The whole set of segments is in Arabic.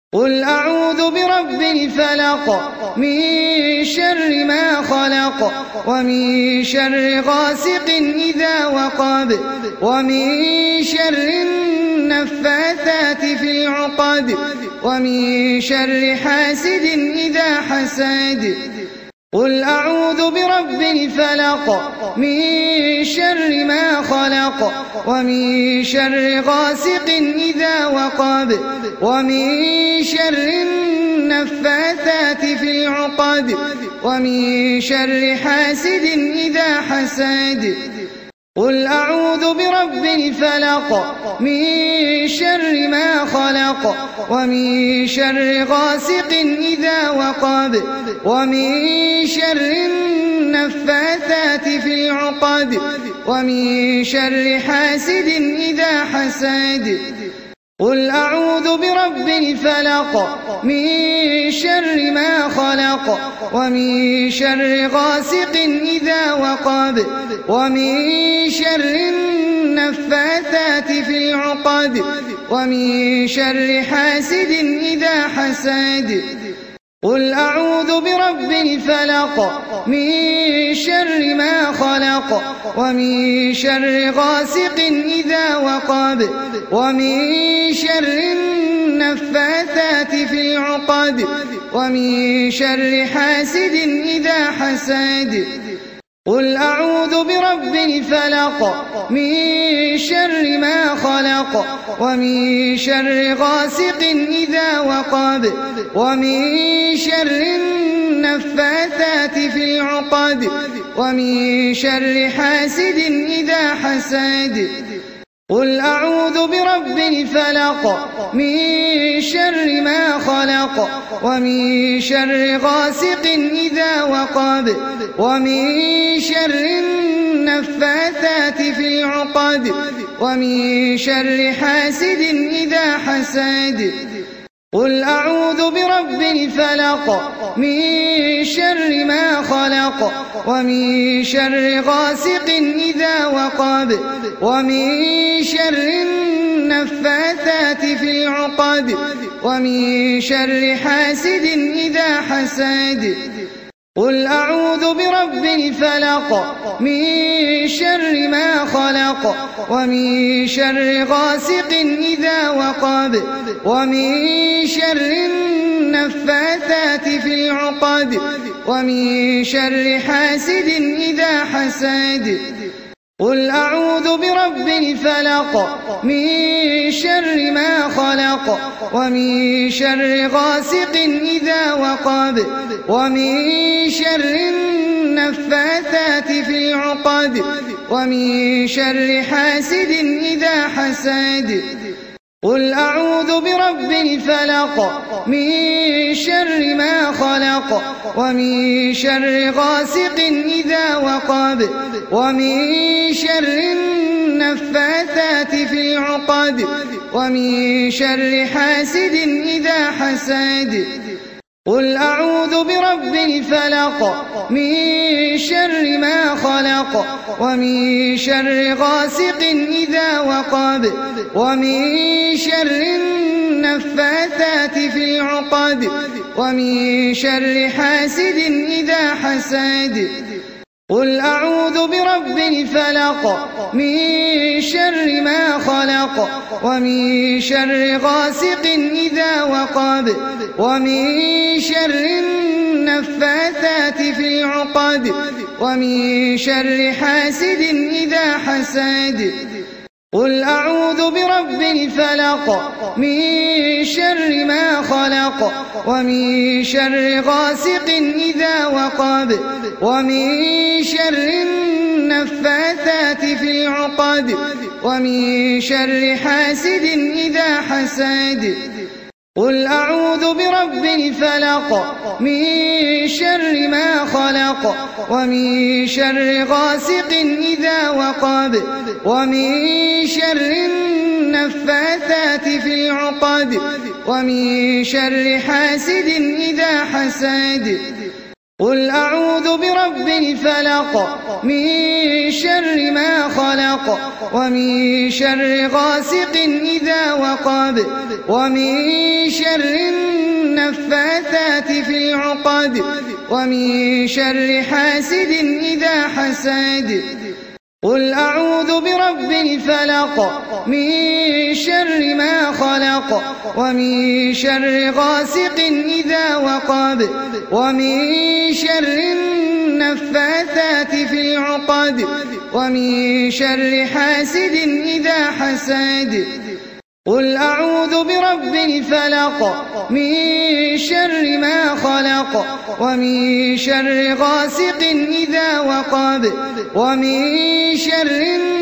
قل أعوذ برب الفلق من شر ما خلق ومن شر غاسق إذا وقب ومن شر النفاثات في العقد ومن شر حاسد إذا حسد. قل أعوذ برب الفلق من شر ما خلق ومن شر غاسق إذا وقب ومن شر النفاثات في العقد ومن شر حاسد إذا حسد. قل أعوذ برب الفلق من شر ما خلق ومن شر غاسق إذا وقب ومن شر النفاثات في العقد ومن شر حاسد إذا حسد. قل أعوذ برب الفلق من شر ما خلق ومن شر غاسق إذا وقب ومن شر النفاثات في العقد ومن شر حاسد إذا حسد. قل أعوذ برب الفلق من شر ما خلق ومن شر غاسق إذا وقب ومن شر النفاثات في العقد ومن شر حاسد إذا حسد. قل أعوذ برب الفلق من شر ما خلق ومن شر غاسق إذا وقب ومن شر النفاثات في العقد ومن شر حاسد إذا حسد. قل أعوذ برب الفلق من شر ما خلق ومن شر غاسق إذا وقب ومن شر النفاثات في العقد ومن شر حاسد إذا حسد. قل أعوذ برب الفلق من شر ما خلق ومن شر غاسق إذا وقب ومن شر النفاثات في العقد ومن شر حاسد إذا حسد. قل أعوذ برب الفلق من شر ما خلق ومن شر غاسق إذا وقب ومن شر النفاثات في العقد ومن شر حاسد إذا حسد. قل أعوذ برب الفلق من شر ما خلق ومن شر غاسق إذا وقب ومن شر النفاثات في العقد ومن شر حاسد إذا حسد. قل أعوذ برب الفلق من شر ما خلق ومن شر غاسق إذا وقب ومن شر النفاثات في العقد ومن شر حاسد إذا حسد. قل أعوذ برب الفلق من شر ما خلق ومن شر غاسق إذا وقب ومن شر النفاثات في العقد ومن شر حاسد إذا حسد. قل أعوذ برب الفلق من شر ما خلق ومن شر غاسق إذا وقب ومن شر النفاثات في العقد ومن شر حاسد إذا حسد. قل أعوذ برب الفلق من شر ما خلق ومن شر غاسق إذا وقب ومن شر النفاثات في العقد ومن شر حاسد إذا حسد. قل أعوذ برب الفلق من شر ما خلق ومن شر غاسق إذا وقب ومن شر النفاثات في العقد ومن شر حاسد إذا حسد. قل أعوذ برب الفلق من شر ما خلق ومن شر غاسق إذا وقب ومن شر النفاثات في العقد ومن شر حاسد إذا حسد قل أعوذ برب الفلق من شر ما خلق ومن شر غاسق إذا وقب ومن شر النفاثات في العقد ومن شر حاسد إذا حسد قل أعوذ برب الفلق من شر ما خلق ومن شر غاسق إذا وقب ومن شر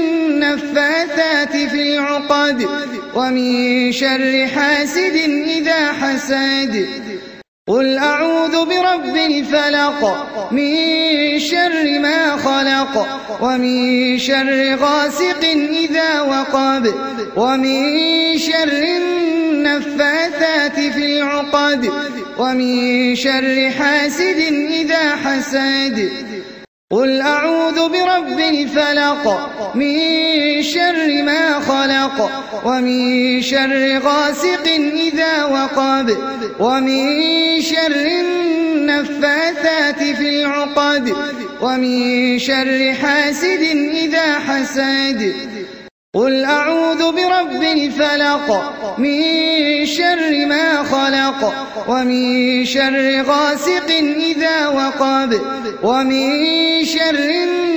النفاثات في العقد ومن شر حاسد إذا حسد قل أعوذ برب الفلق من شر ما خلق ومن شر غاسق إذا وقب ومن شر النفاثات في العقد ومن شر حاسد إذا حسد قل أعوذ برب الفلق من شر ما خلق ومن شر غاسق إذا وقب ومن شر النفاثات في العقد ومن شر حاسد إذا حسد قل أعوذ برب الفلق من شر ما خلق ومن شر غاسق إذا وقب ومن شر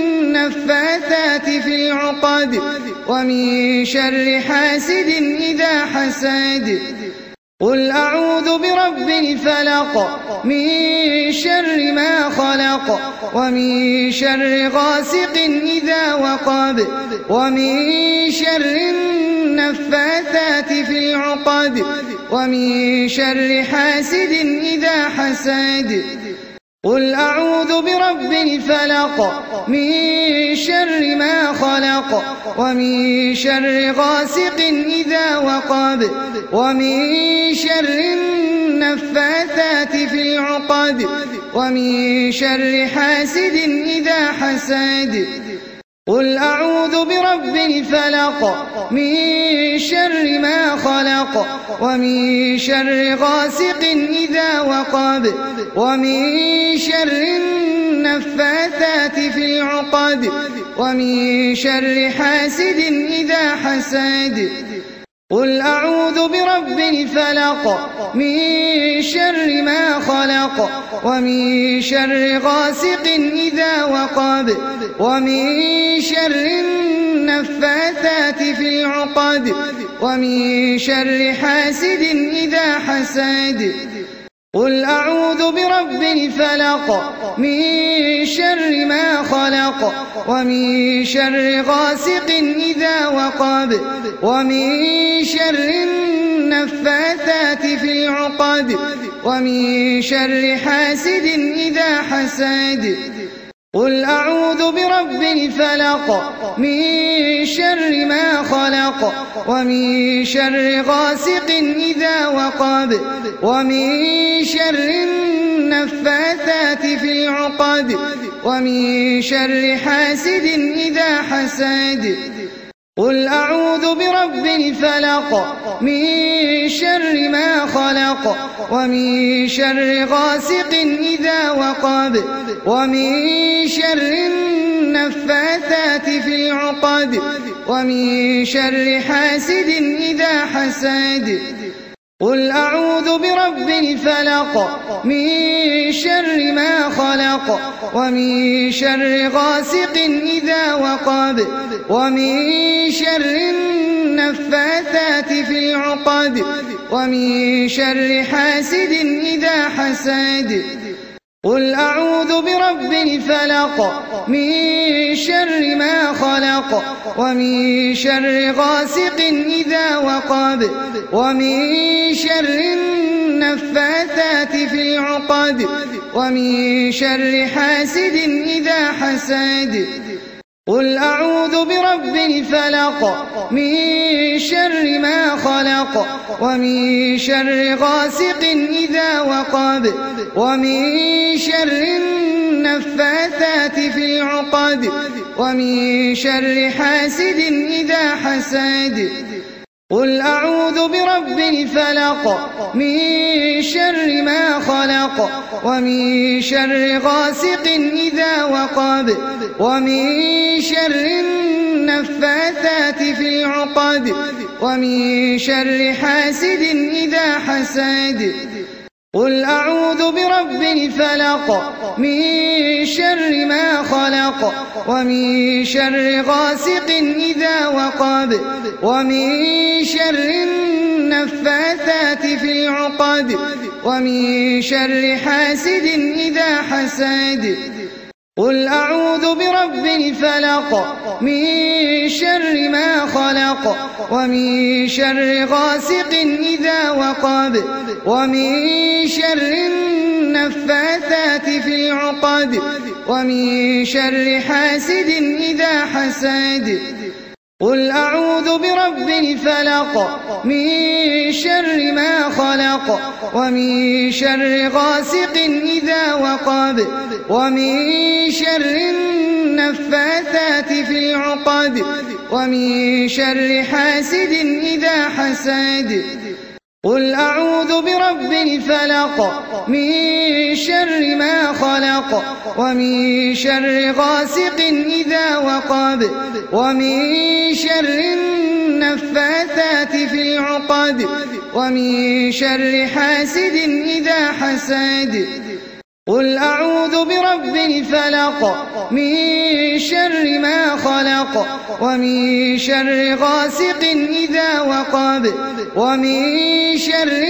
النفاثات في العقد ومن شر حاسد إذا حسد قل أعوذ برب الفلق من شر ما خلق ومن شر غاسق إذا وقب ومن شر النفاثات في العقد ومن شر حاسد إذا حسد قل أعوذ برب الفلق من شر ما خلق ومن شر غاسق إذا وقب ومن شر النفاثات في العقد ومن شر حاسد إذا حسد قل أعوذ برب الفلق من شر ما خلق ومن شر غاسق إذا وقب ومن شر النفاثات في العقد ومن شر حاسد إذا حسد قل أعوذ برب الفلق من شر ما خلق ومن شر غاسق إذا وقب ومن شر النفاثات في العقد ومن شر حاسد إذا حسد قل أعوذ برب الفلق من شر ما خلق ومن شر غاسق إذا وقب ومن شر النفاثات في العقد ومن شر حاسد إذا حسد قل أعوذ برب الفلق من شر ما خلق ومن شر غاسق إذا وقب ومن شر النفاثات في العقد ومن شر حاسد إذا حسد قل أعوذ برب الفلق من شر ما خلق ومن شر غاسق إذا وقب ومن شر النفاثات في العقد ومن شر حاسد إذا حسد قل أعوذ برب الفلق من شر ما خلق ومن شر غاسق إذا وقب ومن شر النفاثات في العقد ومن شر حاسد إذا حسد قل أعوذ برب الفلق من شر ما خلق ومن شر غاسق إذا وقب ومن شر النفاثات في العقد ومن شر حاسد إذا حسد قل أعوذ برب الفلق من شر ما خلق ومن شر غاسق إذا وقب ومن شر النفاثات في العقد ومن شر حاسد إذا حسد قل أعوذ برب الفلق من شر ما خلق ومن شر غاسق إذا وقب ومن شر النفاثات في العقد ومن شر حاسد إذا حسد قل أعوذ برب الفلق من شر ما خلق ومن شر غاسق إذا وقب ومن شر النفاثات في العقد ومن شر حاسد إذا حسد قل أعوذ برب الفلق من شر ما خلق ومن شر غاسق إذا وقب ومن شر النفاثات في العقد ومن شر حاسد إذا حسد قل أعوذ برب الفلق من شر ما خلق ومن شر غاسق إذا وقب ومن شر النفاثات في العقد ومن شر حاسد إذا حسد قل أعوذ برب الفلق من شر ما خلق ومن شر غاسق إذا وقب ومن شر النفاثات في العقد ومن شر حاسد إذا حسد قل أعوذ برب الفلق من شر ما خلق ومن شر غاسق إذا وقب ومن شر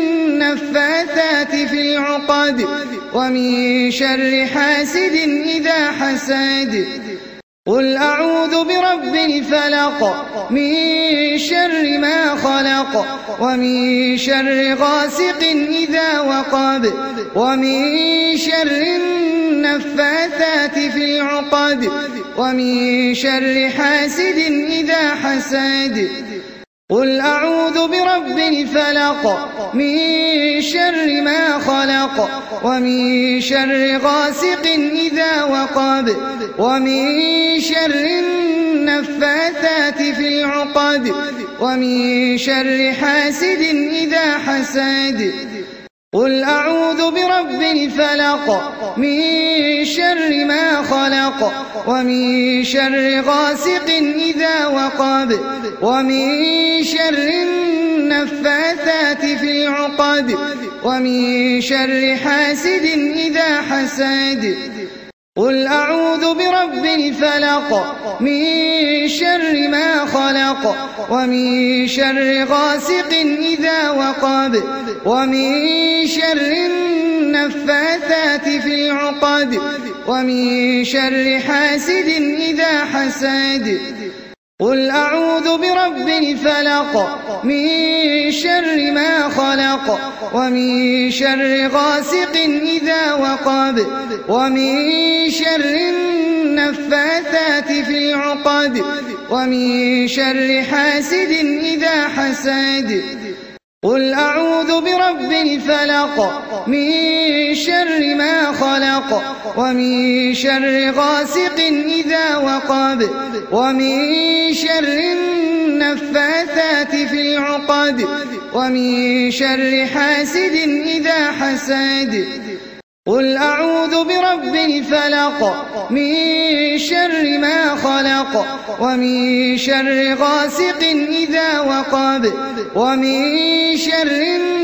النفاثات في العقد ومن شر حاسد إذا حسد قل أعوذ برب الفلق من شر ما خلق ومن شر غاسق إذا وقب ومن شر النفاثات في العقد ومن شر حاسد إذا حسد قل أعوذ برب الفلق من شر ما خلق ومن شر غاسق إذا وقب ومن شر النفاثات في العقد ومن شر حاسد إذا حسد قل أعوذ برب الفلق من شر ما خلق ومن شر غاسق إذا وقب ومن شر النفاثات في العقد ومن شر حاسد إذا حسد قل أعوذ برب الفلق من شر ما خلق ومن شر غاسق إذا وقب ومن شر النفاثات في العقد ومن شر حاسد إذا حسد قل أعوذ برب الفلق من شر ما خلق ومن شر غاسق إذا وقب ومن شر النفاثات في العقد ومن شر حاسد إذا حسد قل أعوذ برب الفلق من شر ما خلق ومن شر غاسق إذا وقب ومن شر النفاثات في العقد ومن شر حاسد إذا حسد قل أعوذ برب الفلق من شر ما خلق ومن شر غاسق إذا وقب ومن شر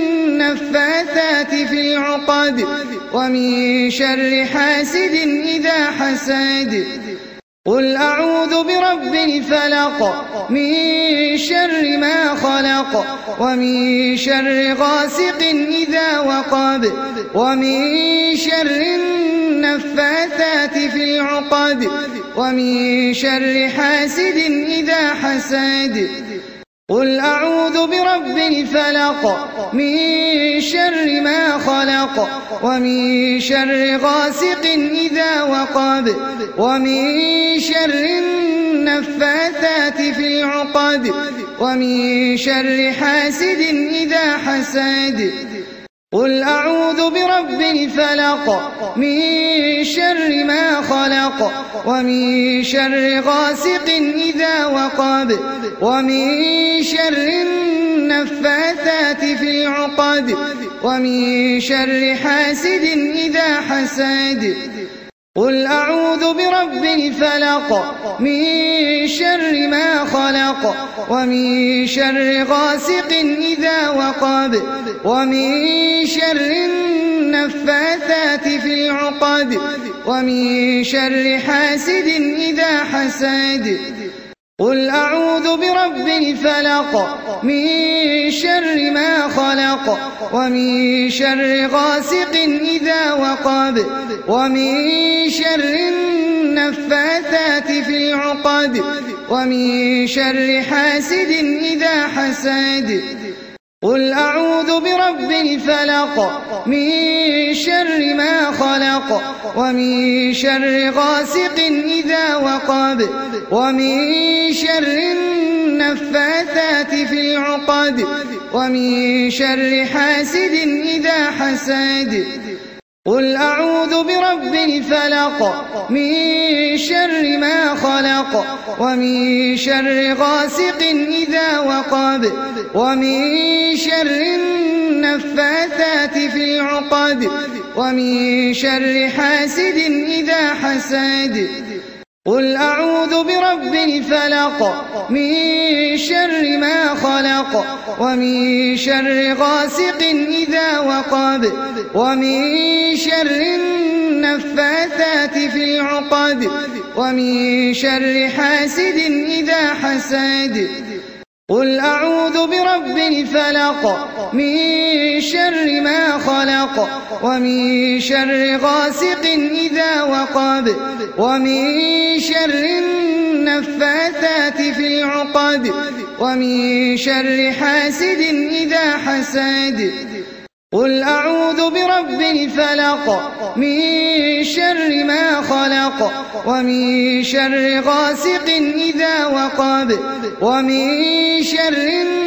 النفاثات في العقد ومن شر حاسد إذا حسد قل أعوذ برب الفلق من شر ما خلق ومن شر غاسق إذا وقب ومن شر النفاثات في العقد ومن شر حاسد إذا حسد قل أعوذ برب الفلق من شر ما خلق ومن شر غاسق إذا وقب ومن شر النفاثات في العقد ومن شر حاسد إذا حسد قل أعوذ برب الفلق من شر ما خلق ومن شر غاسق إذا وقب ومن شر النفاثات في العقد ومن شر حاسد إذا حسد قل أعوذ برب الفلق من شر ما خلق ومن شر غاسق إذا وقب ومن شر النفاثات في العقد ومن شر حاسد إذا حسد قل أعوذ برب الفلق من شر ما خلق ومن شر غاسق إذا وقب ومن شر النفاثات في العقد ومن شر حاسد إذا حسد قل أعوذ برب الفلق من شر ما خلق ومن شر غاسق إذا وقب ومن شر النفاثات في العقد ومن شر حاسد إذا حسد قل أعوذ برب الفلق من شر ما خلق ومن شر غاسق إذا وقب ومن شر النفاثات في العقد ومن شر حاسد إذا حسد قل أعوذ برب الفلق من شر ما خلق ومن شر غاسق إذا وقب ومن شر النفاثات في العقد ومن شر حاسد إذا حسد قل أعوذ برب الفلق من شر ما خلق ومن شر غاسق إذا وقب ومن شر النفاثات في العقد ومن شر حاسد إذا حسد قل أعوذ برب الفلق من شر ما خلق ومن شر غاسق إذا وقب ومن شر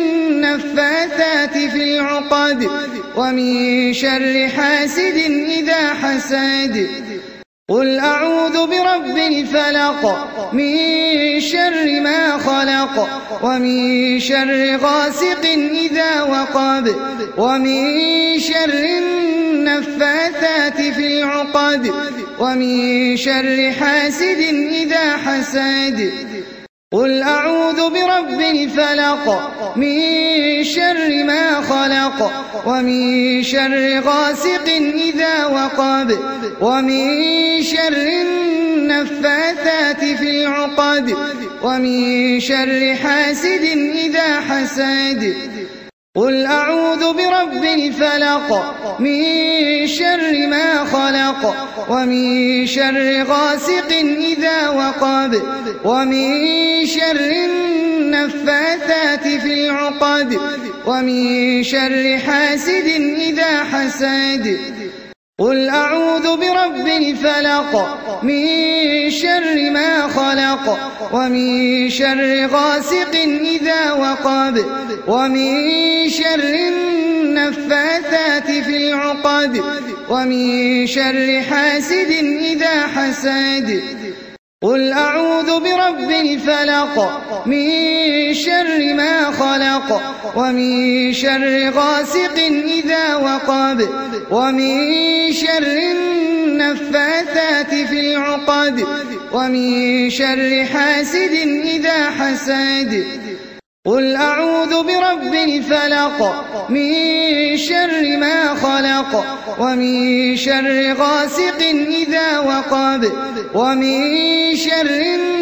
النفاثات في العقد ومن شر حاسد إذا حسد قل أعوذ برب الفلق من شر ما خلق ومن شر غاسق إذا وقب ومن شر النفاثات في العقد ومن شر حاسد إذا حسد قل أعوذ برب الفلق من شر ما خلق ومن شر غاسق إذا وقب ومن شر النفاثات في العقد ومن شر حاسد إذا حسد قل أعوذ برب الفلق من شر ما خلق ومن شر غاسق إذا وقب ومن شر النفاثات في العقد ومن شر حاسد إذا حسد قل أعوذ برب الفلق من شر ما خلق ومن شر غاسق إذا وقب ومن شر النفاثات في العقد ومن شر حاسد إذا حسد قل أعوذ برب الفلق من شر ما خلق ومن شر غاسق إذا وقب ومن شر النفاثات في العقد ومن شر حاسد إذا حسد قل أعوذ برب الفلق من شر ما خلق ومن شر غاسق إذا وقب ومن شر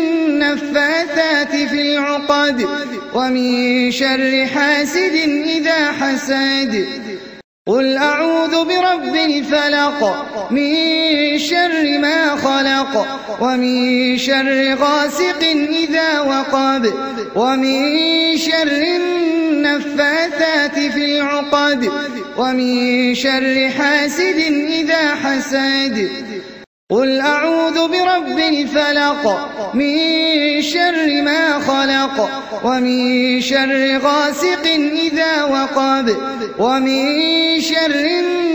النفاثات في العقد ومن شر حاسد إذا حسد قل أعوذ برب الفلق من شر ما خلق ومن شر غاسق إذا وقب ومن شر النفاثات في العقد ومن شر حاسد إذا حسد قل أعوذ برب الفلق من شر ما خلق ومن شر غاسق إذا وقب ومن شر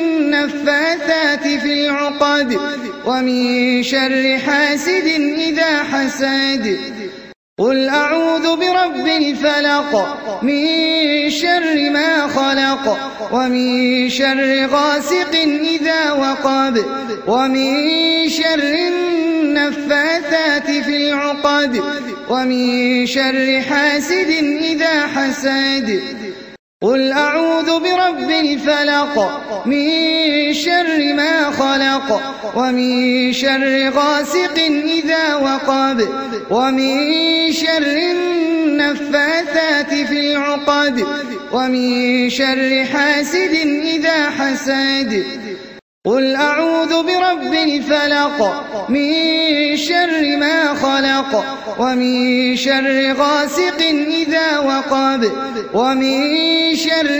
النفاثات في العقد ومن شر حاسد إذا حسد قل أعوذ برب الفلق من شر ما خلق ومن شر غاسق إذا وقب ومن شر النفاثات في العقد ومن شر حاسد إذا حسد قل أعوذ برب الفلق من شر ما خلق ومن شر غاسق إذا وقب ومن شر النفاثات في العقد ومن شر حاسد إذا حسد قل أعوذ برب الفلق من شر ما خلق ومن شر غاسق إذا وقب ومن شر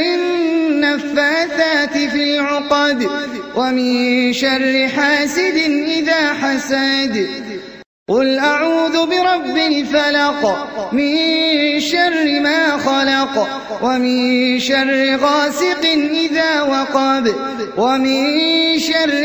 النفاثات في العقد ومن شر حاسد إذا حسد قل أعوذ برب الفلق من شر ما خلق ومن شر غاسق إذا وقب ومن شر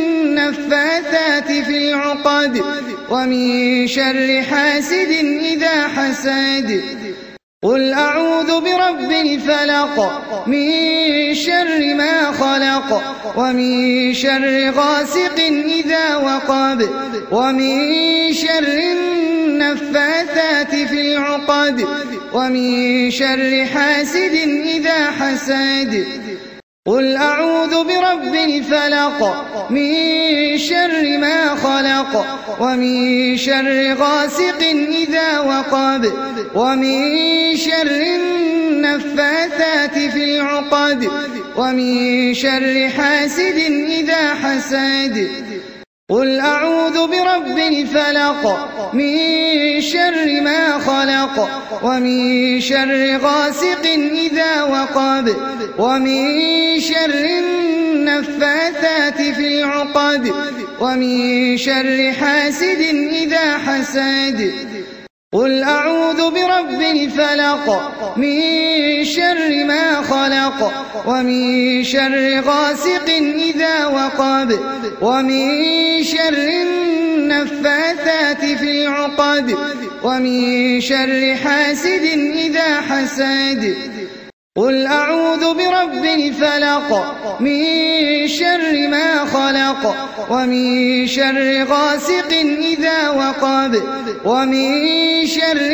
النفاثات في العقد ومن شر حاسد إذا حسد قل أعوذ برب الفلق من شر ما خلق ومن شر غاسق إذا وقب ومن شر النفاثات في العقد ومن شر حاسد إذا حسد قل أعوذ برب الفلق من شر ما خلق ومن شر غاسق إذا وقب ومن شر النفاثات في العقد ومن شر حاسد إذا حسد قل أعوذ برب الفلق من شر ما خلق ومن شر غاسق إذا وقب ومن شر النفاثات في العقد ومن شر حاسد إذا حسد قل أعوذ برب الفلق من شر ما خلق ومن شر غاسق إذا وقب ومن شر النفاثات في العقد ومن شر حاسد إذا حسد قل أعوذ برب الفلق من شر ما خلق ومن شر غاسق إذا وقب ومن شر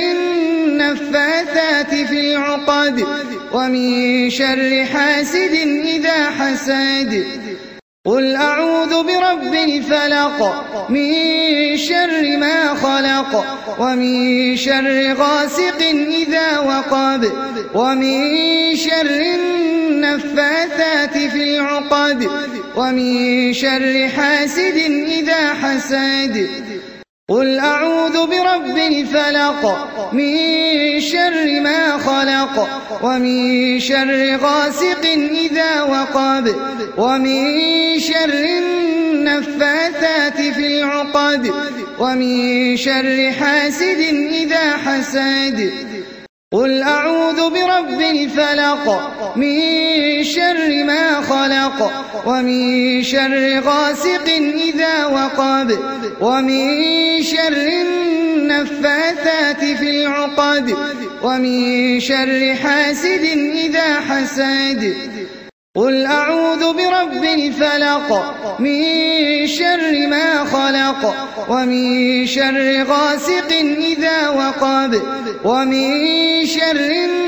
النفاثات في العقد ومن شر حاسد إذا حسد قل أعوذ برب الفلق من شر ما خلق ومن شر غاسق إذا وقب ومن شر النفاثات في العقد ومن شر حاسد إذا حسد قل أعوذ برب الفلق من شر ما خلق ومن شر غاسق إذا وقب ومن شر النفاثات في العقد ومن شر حاسد إذا حسد قل أعوذ برب الفلق من شر ما خلق ومن شر غاسق إذا وقب ومن شر النفاثات في العقد ومن شر حاسد إذا حسد قل أعوذ برب الفلق من شر ما خلق ومن شر غاسق إذا وقب ومن شر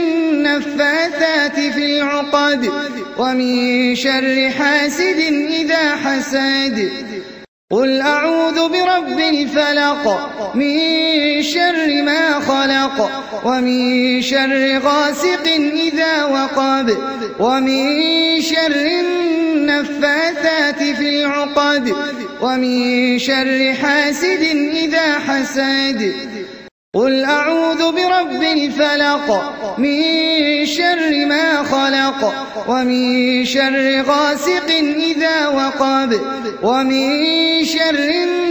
النفاثات في العقد ومن شر حاسد إذا حسد قل أعوذ برب الفلق من شر ما خلق ومن شر غاسق إذا وقب ومن شر النفاثات في العقد ومن شر حاسد إذا حسد قل أعوذ برب الفلق من شر ما خلق ومن شر غاسق إذا وقب ومن شر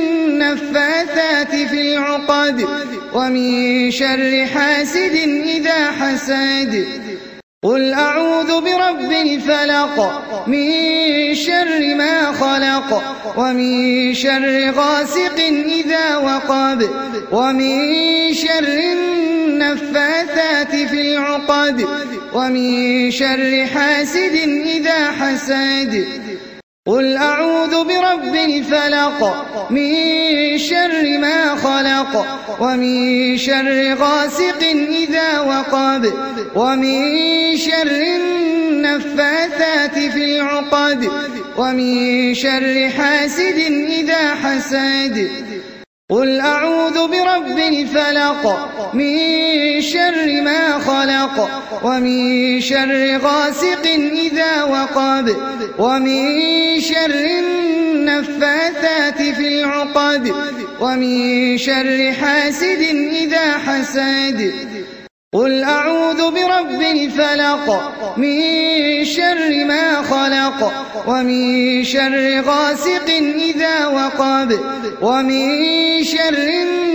النفاثات في العقد ومن شر حاسد إذا حسد قل أعوذ برب الفلق من شر ما خلق ومن شر غاسق إذا وقب ومن شر النفاثات في العقد ومن شر حاسد إذا حسد قل أعوذ برب الفلق من شر ما خلق ومن شر غاسق إذا وقب ومن شر النفاثات في العقد ومن شر حاسد إذا حسد قل أعوذ برب الفلق من شر ما خلق ومن شر غاسق إذا وقب ومن شر النفاثات في العقد ومن شر حاسد إذا حسد قل أعوذ برب الفلق من شر ما خلق ومن شر غاسق إذا وقب ومن شر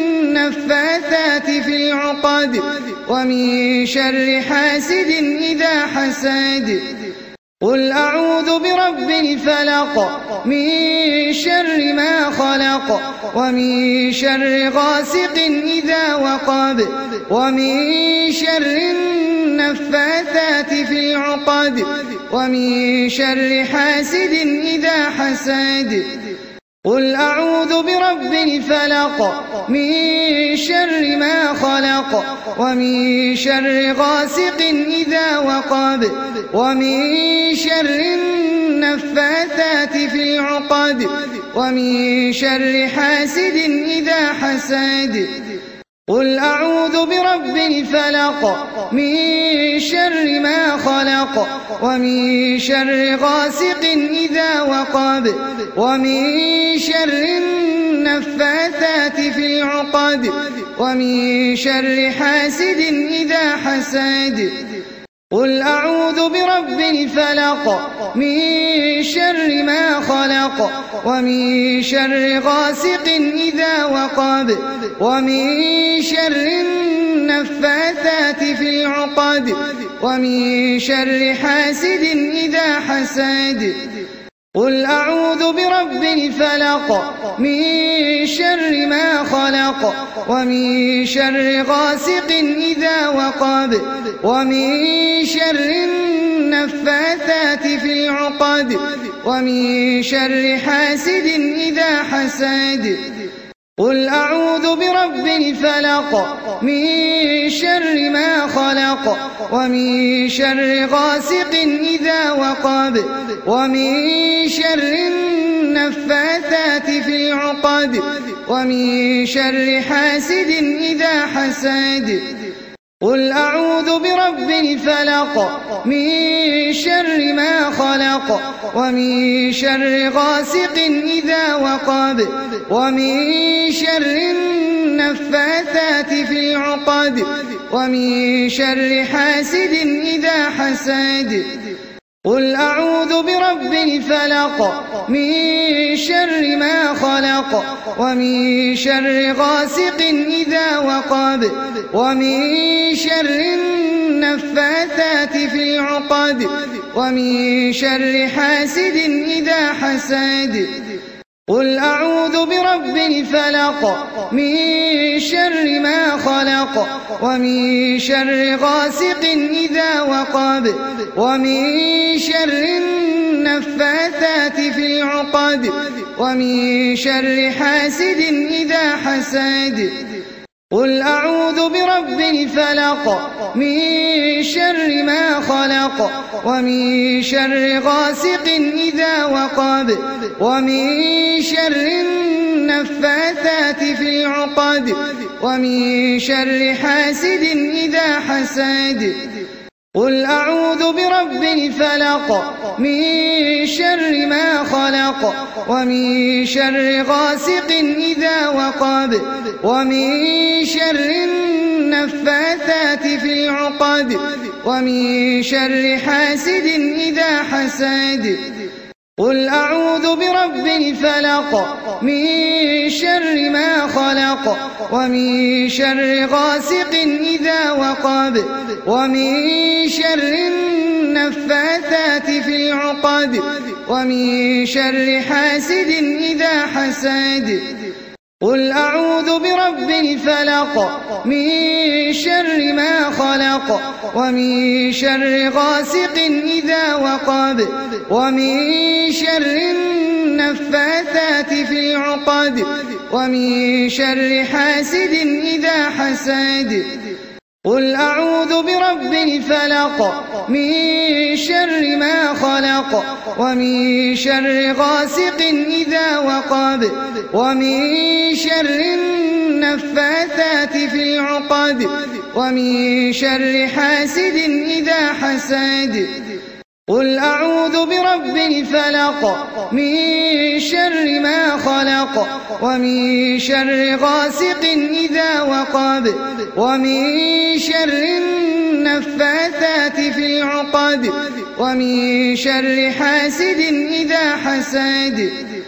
النفاثات في العقد ومن شر حاسد إذا حسد قل أعوذ برب الفلق من شر ما خلق ومن شر غاسق إذا وقب ومن شر النفاثات في العقد ومن شر حاسد إذا حسد قل أعوذ برب الفلق من شر ما خلق ومن شر غاسق إذا وقب ومن شر النفاثات في العقد ومن شر حاسد إذا حسد قل أعوذ برب الفلق من شر ما خلق ومن شر غاسق إذا وقب ومن شر النفاثات في العقد ومن شر حاسد إذا حسد قل أعوذ برب الفلق من شر ما خلق ومن شر غاسق إذا وقب ومن شر النفاثات في العقد ومن شر حاسد إذا حسد قل أعوذ برب الفلق من شر ما خلق ومن شر غاسق إذا وقب ومن شر النفاثات في العقد ومن شر حاسد إذا حسد قل أعوذ برب الفلق من شر ما خلق ومن شر غاسق إذا وقب ومن شر النفاثات في العقد ومن شر حاسد إذا حسد قل أعوذ برب الفلق من شر ما خلق ومن شر غاسق إذا وقب ومن شر النفاثات في العقد ومن شر حاسد إذا حسد قل أعوذ برب الفلق من شر ما خلق ومن شر غاسق إذا وقب ومن شر النفاثات في العقد ومن شر حاسد إذا حسد قل أعوذ برب الفلق من شر ما خلق ومن شر غاسق إذا وقب ومن شر النفاثات في العقد ومن شر حاسد إذا حسد قل أعوذ برب الفلق من شر ما خلق ومن شر غاسق إذا وقب ومن شر النفاثات في العقد ومن شر حاسد إذا حسد قل أعوذ برب الفلق من شر ما خلق ومن شر غاسق إذا وقب ومن شر النفاثات في العقد ومن شر حاسد إذا حسد قل أعوذ برب الفلق من شر ما خلق ومن شر غاسق إذا وقب ومن شر النفاثات في العقد ومن شر حاسد إذا حسد قل أعوذ برب الفلق من شر ما خلق ومن شر غاسق إذا وقب ومن شر النفاثات في العقد ومن شر حاسد إذا حسد قل أعوذ برب الفلق من شر ما خلق ومن شر غاسق إذا وقب ومن شر النفاثات في العقد ومن شر حاسد إذا حسد قل أعوذ برب الفلق من شر ما خلق ومن شر غاسق إذا وقب ومن شر النفاثات في العقد ومن شر حاسد إذا حسد